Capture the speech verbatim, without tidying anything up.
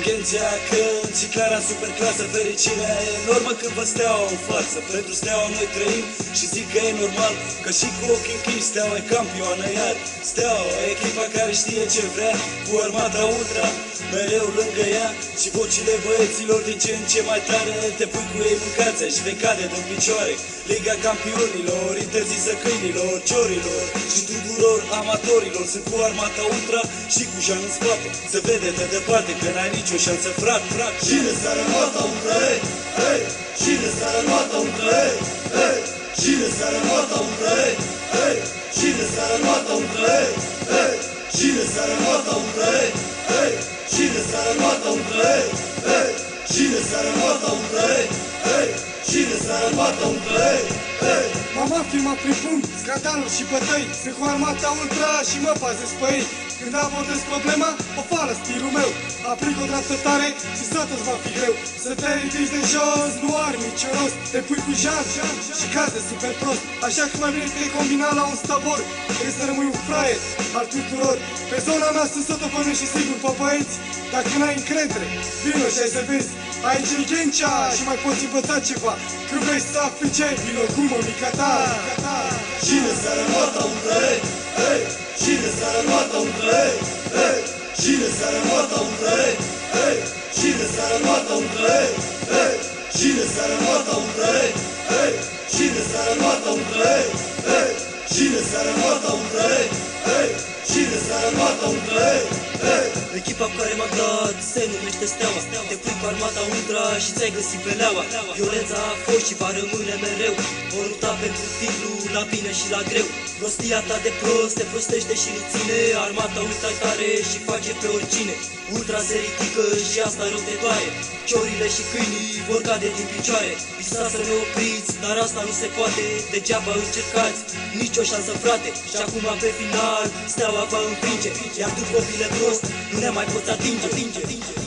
Inteligenția când și Clara în superclasă. Fericirea e enormă când vă Steaua în față. Pentru Steaua noi trăim și zic că e normal, că și cu ochii închiși Steaua e campioană. Iar Steaua e echipa care știe ce vrea, cu armata ultra mereu lângă ea. Și vocile băieților din ce în ce mai tare, te pui cu ei mâncația și vei cade de picioare. Liga campionilor, interzisă câinilor, ciorilor și tuturor amatorilor. Sunt cu armata ultra și cu Jean în spate. Se vede de departe că n-ai nicio șansă, frat, frat. Cine s-a armata ultra, hei, hei? Cine s-a armata ultra, hei, hei? Cine s-a armata ultra, hei, hei? Cine s-a armata ultra, hei, hei? Cine s-a armata ultra, hei, hei? Cine s-a armata ultra, hei, hei? Cine s-a armata ultra, hei, hei? Cine s-a armata ultra, hei, hei? Mama filmat prin punct, scandaluri și bătăi. Sunt cu armata ultra și mă pazesc pe ei. Când abordez problema, o fală stilul meu. Aplic o dreaptă tare și totul va fi greu. Să te ridici de jos, nu are nicio rost. Te pui cu Jean și cazi de super prost. Așa că mai bine te combina la un stabor. Trebuie să rămâi un fraier al tuturor. Pe zona mea sunt sotopănă și sigur pe băieți. Dacă n-ai încredere, vino și ai să vezi. Ai inteligența și mai poți învăța ceva. Când vrei să afli ce, vino cu mămica ta. Cine s-a armata ultra, hei, hei? Cine s-a armata ultra, hei, hei? Cine s-a armata ultra, hei, hei? Cine s-a armata ultra, hei, hei? Cine s-a armata ultra, hei, hei? Cine s-a armata ultra, hei, hei? Cine s-a armata ultra, hei, hei? Cine s-a armata ultra, hei, hei? Echipa cu care m-am dat se numește Steaua. Te pui cu armata ultra și ți-ai găsit peleaua. Violența a fost și va rămâne mereu. Vor lupta pentru titlu la bine și la greu. Prostia ta de prost te prostește și nu ține. Armata ultra tare și face pe oricine. Ultra se ridică și asta rău te doare. Ciorile și câinii vor cade din picioare. Visați să ne opriți, dar asta nu se poate. Degeaba încercați, nicio șansă, frate. Și acum pe final Steaua va învinge. Iar tu, copile prost, nu ne mai poți atinge, atinge, atinge.